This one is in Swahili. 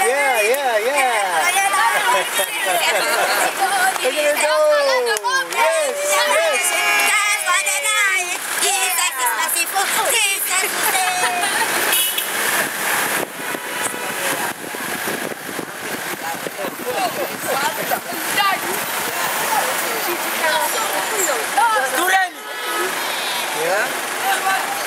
Yeah, yeah, yeah. Look at her go. Yes, yes. Yeah.